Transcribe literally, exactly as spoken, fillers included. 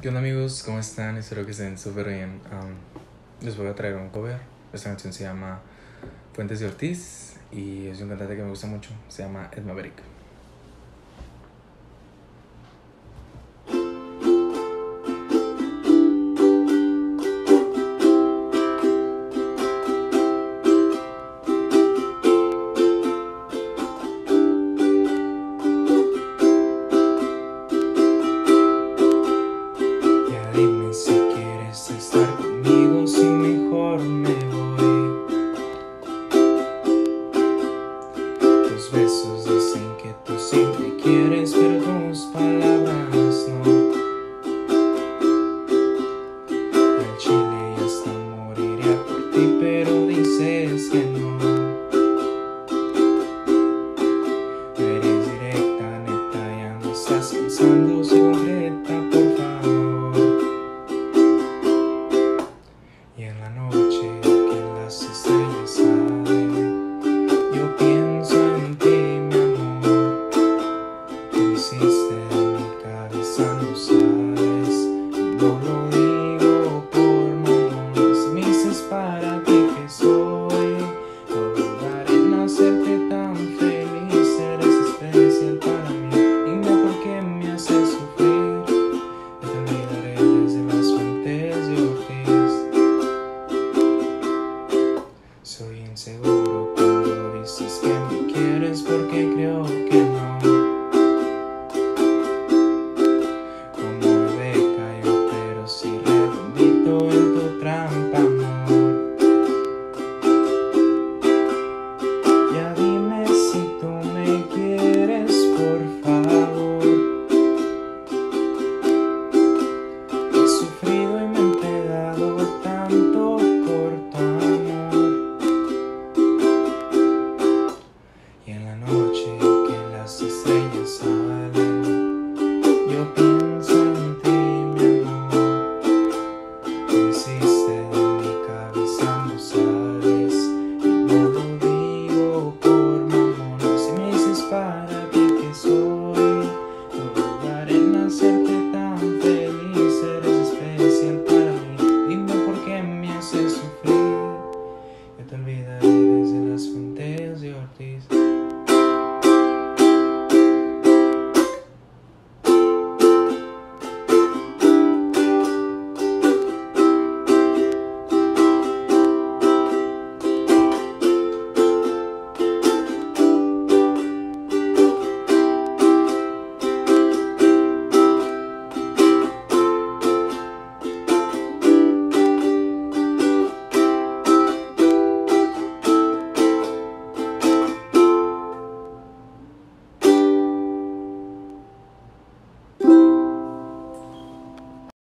¿Qué onda amigos? ¿Cómo están? Espero que estén súper bien. Um, les voy a traer un cover. Esta canción se llama Fuentes de Ortiz y es un cantante que me gusta mucho. Se llama Ed Maverick. Ya dime si quieres estar conmigo, si mejor me voy. Tus besos dicen que tú sí me quieres, pero tus palabras no. Al chile y hasta moriría por ti, pero dices que no. Eres directa, neta, ya no estás pensando, si concreta, por favor. Y en la noche que las estrellas salen, yo pienso en ti, mi amor. Tú hiciste de mi cabeza no sabe.